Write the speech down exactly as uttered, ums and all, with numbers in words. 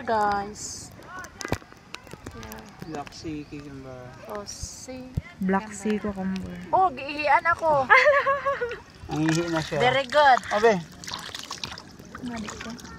guys. Yeah. Black Sea Cucumber. Oh, see. Black Sea Cucumber. Oh, giihian ako. Ang ihi na siya. Very good. Abe. Malik ko.